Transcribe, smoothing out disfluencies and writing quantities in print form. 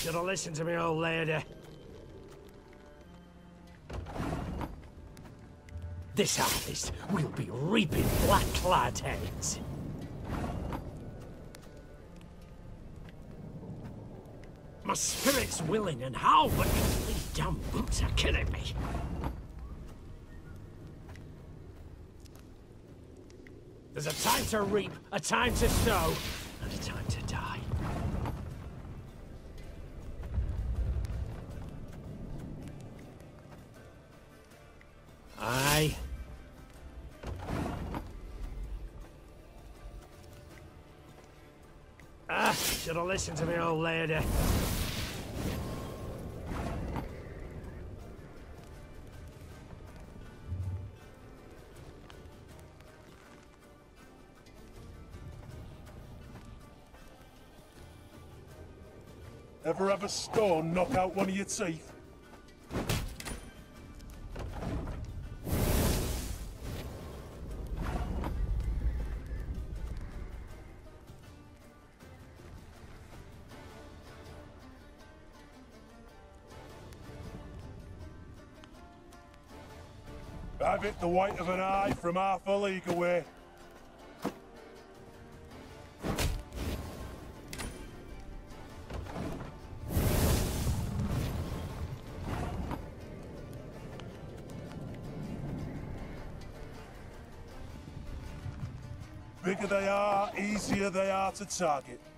should have listened to me, old lady. This harvest, we'll be reaping black-clad heads. My spirit's willing and how, but these damn boots are killing me. There's a time to reap, a time to sow, and a time to die. Aye. Should have listened to me, old lady. Ever have a stone knock out one of your teeth? I've hit the white of an eye from half a league away. Bigger they are, easier they are to target.